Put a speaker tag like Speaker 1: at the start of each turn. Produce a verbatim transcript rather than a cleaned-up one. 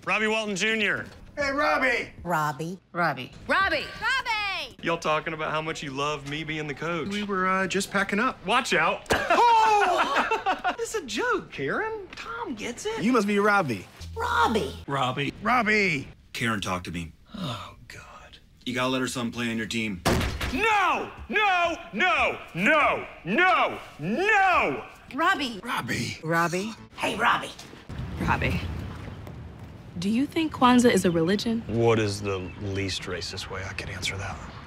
Speaker 1: Robbie Walton Junior
Speaker 2: Hey, Robbie.
Speaker 3: Robbie.
Speaker 4: Robbie.
Speaker 5: Robbie! Robbie!
Speaker 1: Y'all talking about how much you love me being the coach.
Speaker 2: We were uh, just packing up.
Speaker 1: Watch out.
Speaker 2: Oh!
Speaker 1: It's a joke, Karen. Tom gets it.
Speaker 2: You must be Robbie.
Speaker 3: Robbie.
Speaker 6: Robbie.
Speaker 2: Robbie.
Speaker 6: Karen talked to me.
Speaker 1: Oh, God.
Speaker 6: You gotta let her son play on your team.
Speaker 1: No! No! No! No! No! No!
Speaker 5: Robbie!
Speaker 2: Robbie.
Speaker 4: Robbie.
Speaker 3: Hey, Robbie.
Speaker 7: Robbie, do you think Kwanzaa is a religion?
Speaker 1: What is the least racist way I could answer that?